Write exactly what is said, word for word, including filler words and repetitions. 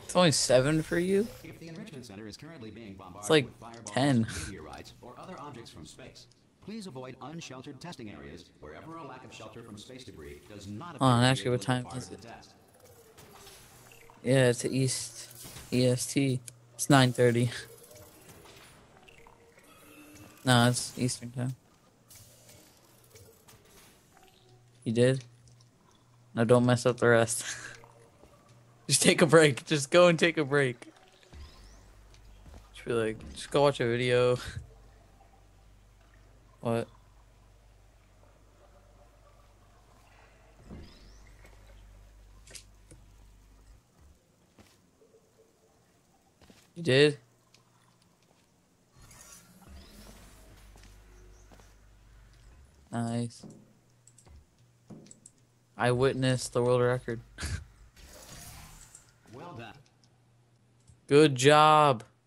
It's only seven for you? If the enrichment center is currently being It's bombarded like with fireballs, ten. meteorites, or other objects from space, please avoid unsheltered testing areas wherever a lack of shelter from space debris does not Hold appear on, to be actually, able what to be time part is of the it? test. Yeah, it's East E S T. It's nine thirty. No, it's Eastern time. You did? No, don't mess up the rest. Just take a break. Just go and take a break. Just be like, just go watch a video. What? You did? Nice. I witnessed the world record. Well done. Good job.